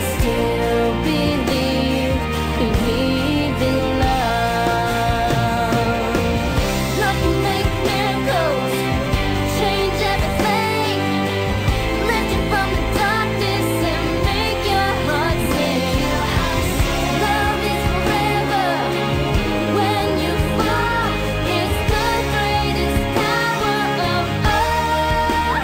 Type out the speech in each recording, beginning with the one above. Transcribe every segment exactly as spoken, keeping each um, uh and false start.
still believe, believe in love. Love can make miracles, change everything, lift you from the darkness and make your heart sing. Love is forever. When you fall, it's the greatest power of all.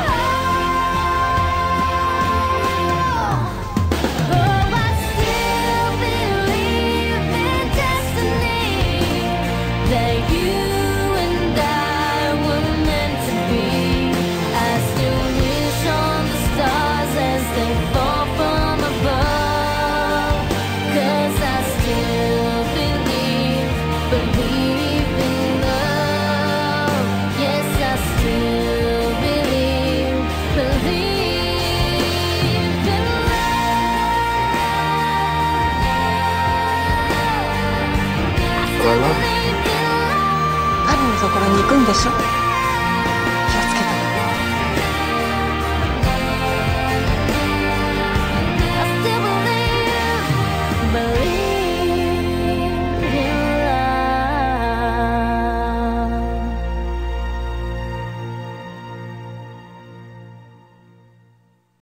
Oh, I still believe in destiny, that you and I were meant to be. I still wish on the stars as they fall from above, 'cause I still believe, believe in love. Yes, I still believe, believe in love. 彼のところに行くんでしょ。